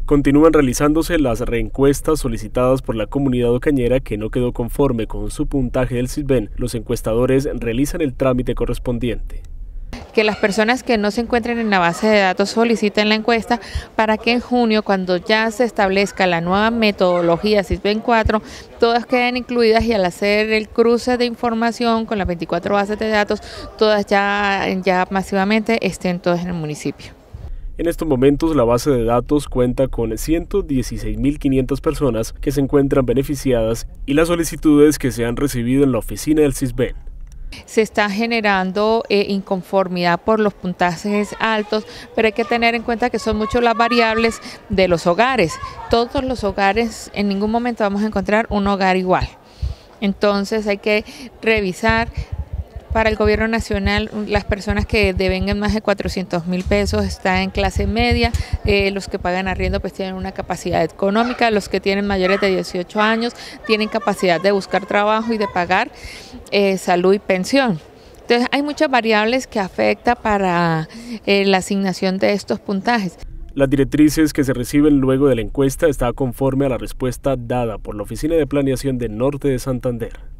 Continúan realizándose las reencuestas solicitadas por la comunidad ocañera que no quedó conforme con su puntaje del Sisbén. Los encuestadores realizan el trámite correspondiente. Que las personas que no se encuentren en la base de datos soliciten la encuesta para que en junio, cuando ya se establezca la nueva metodología Sisbén 4, todas queden incluidas y al hacer el cruce de información con las 24 bases de datos, todas ya masivamente estén todas en el municipio. En estos momentos la base de datos cuenta con 116.500 personas que se encuentran beneficiadas y las solicitudes que se han recibido en la oficina del Sisbén. Se está generando inconformidad por los puntajes altos, pero hay que tener en cuenta que son muchas las variables de los hogares. Todos los hogares, en ningún momento vamos a encontrar un hogar igual. Entonces hay que revisar. Para el gobierno nacional, las personas que devengan más de 400.000 pesos están en clase media, los que pagan arriendo pues tienen una capacidad económica, los que tienen mayores de 18 años tienen capacidad de buscar trabajo y de pagar salud y pensión. Entonces hay muchas variables que afectan para la asignación de estos puntajes. Las directrices que se reciben luego de la encuesta están conforme a la respuesta dada por la Oficina de Planeación del Norte de Santander.